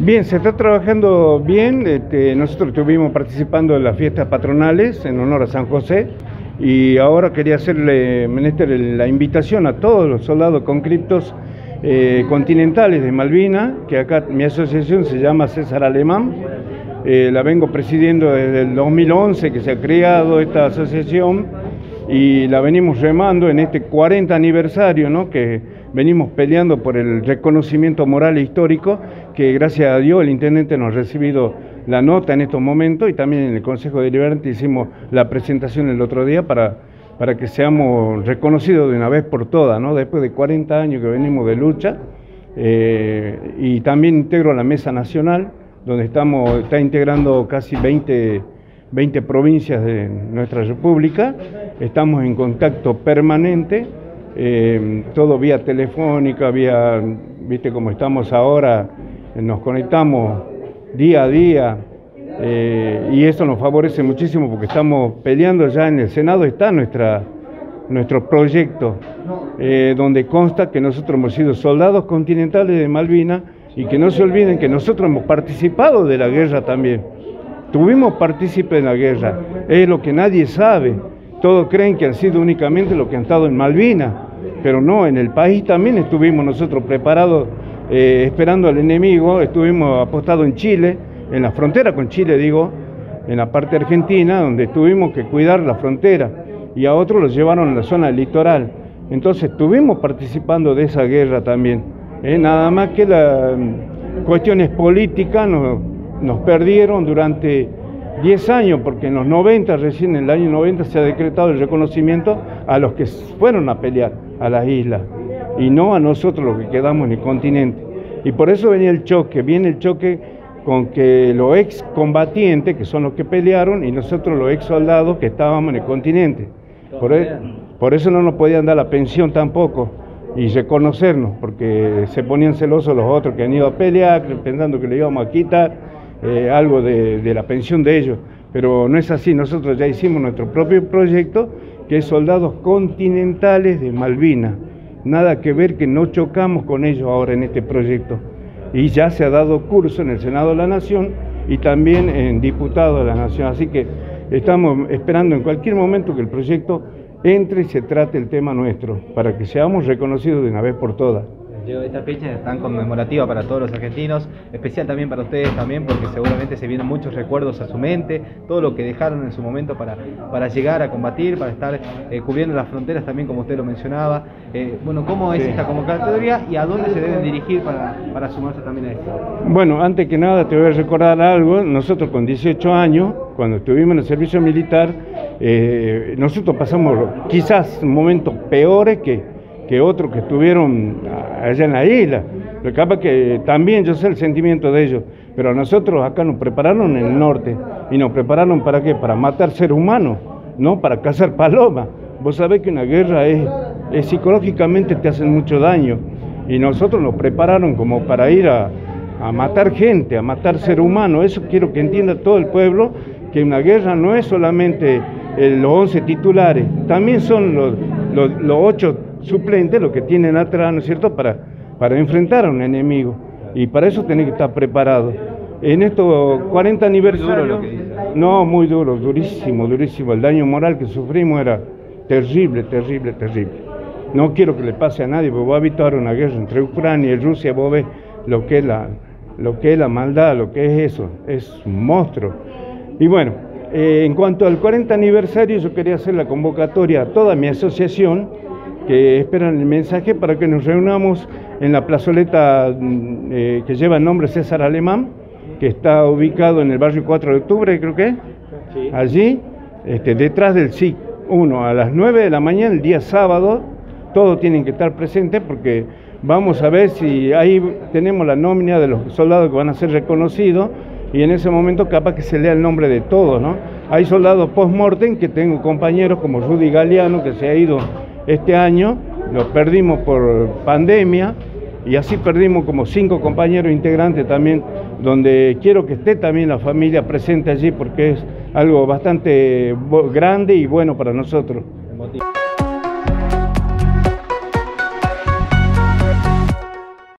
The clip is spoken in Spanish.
Bien, se está trabajando bien. Nosotros estuvimos participando en las fiestas patronales en honor a San José y ahora quería hacerle la invitación a todos los soldados conscriptos continentales de Malvinas, que acá mi asociación se llama César Alemán. La vengo presidiendo desde el 2011 que se ha creado esta asociación y la venimos remando en este 40 aniversario, ¿no? Que venimos peleando por el reconocimiento moral e histórico, que gracias a Dios el intendente nos ha recibido la nota en estos momentos, y también en el Consejo Deliberante hicimos la presentación el otro día para que seamos reconocidos de una vez por todas, ¿no? Después de 40 años que venimos de lucha. Y también integro la Mesa Nacional, donde está integrando casi 20 provincias de nuestra república. Estamos en contacto permanente, todo vía telefónica, viste como estamos ahora, nos conectamos día a día, y eso nos favorece muchísimo porque estamos peleando. Ya en el Senado está nuestro proyecto, donde consta que nosotros hemos sido soldados continentales de Malvinas, y que no se olviden que nosotros hemos participado de la guerra también. Tuvimos partícipe en la guerra, es lo que nadie sabe. Todos creen que han sido únicamente los que han estado en Malvinas, pero no, en el país también estuvimos nosotros preparados, esperando al enemigo. Estuvimos apostados en Chile, en la frontera con Chile, digo, en la parte argentina, donde tuvimos que cuidar la frontera, y a otros los llevaron a la zona litoral. Entonces estuvimos participando de esa guerra también. Nada más que las cuestiones políticas nos perdieron durante 10 años, porque en los 90, recién en el año 90, se ha decretado el reconocimiento a los que fueron a pelear a las islas, y no a nosotros los que quedamos en el continente. Y por eso viene el choque con que los excombatientes, que son los que pelearon, y nosotros los ex soldados que estábamos en el continente. Por eso no nos podían dar la pensión tampoco y reconocernos, porque se ponían celosos los otros que han ido a pelear, pensando que le íbamos a quitar algo de la pensión de ellos. Pero no es así. Nosotros ya hicimos nuestro propio proyecto, que es Soldados Continentales de Malvinas. Nada que ver, que no chocamos con ellos ahora en este proyecto. Y ya se ha dado curso en el Senado de la Nación y también en Diputados de la Nación. Así que estamos esperando en cualquier momento que el proyecto entre y se trate el tema nuestro, para que seamos reconocidos de una vez por todas. Esta fecha es tan conmemorativa para todos los argentinos, especial también para ustedes también, porque seguramente se vienen muchos recuerdos a su mente, todo lo que dejaron en su momento para llegar a combatir, para estar cubriendo las fronteras también, como usted lo mencionaba. Bueno, ¿cómo es esta convocatoria y a dónde se deben dirigir para sumarse también a esto? Bueno, antes que nada te voy a recordar algo. Nosotros con 18 años, cuando estuvimos en el servicio militar, nosotros pasamos quizás momentos peores que otros que estuvieron allá en la isla. Lo que pasa es que también yo sé el sentimiento de ellos, pero a nosotros acá nos prepararon en el norte, y nos prepararon ¿para qué? Para matar seres humanos, no para cazar palomas. Vos sabés que una guerra es psicológicamente te hacen mucho daño, y nosotros nos prepararon como para ir a matar gente, a matar ser humano. Eso quiero que entienda todo el pueblo, que una guerra no es solamente los 11 titulares, también son los 8 suplentes los que tienen atrás, ¿no es cierto?, para enfrentar a un enemigo, y para eso tenés que estar preparado. En estos 40 aniversarios, no, muy duro, durísimo, durísimo. El daño moral que sufrimos era terrible, terrible, terrible. No quiero que le pase a nadie, porque vos has visto ahora una guerra entre Ucrania y Rusia, vos ves lo que es la maldad, lo que es eso, es un monstruo. Y bueno, en cuanto al 40 aniversario, yo quería hacer la convocatoria a toda mi asociación, que esperan el mensaje para que nos reunamos en la plazoleta que lleva el nombre César Alemán, que está ubicado en el barrio 4 de octubre, creo que, sí. Allí, detrás del SIC 1, a las 9 de la mañana, el día sábado. Todos tienen que estar presentes, porque vamos a ver si ahí tenemos la nómina de los soldados que van a ser reconocidos, y en ese momento capaz que se lea el nombre de todos, ¿no? Hay soldados post-mortem, que tengo compañeros como Rudy Galeano, que se ha ido este año, lo perdimos por pandemia, y así perdimos como 5 compañeros integrantes también, donde quiero que esté también la familia presente allí, porque es algo bastante grande y bueno para nosotros.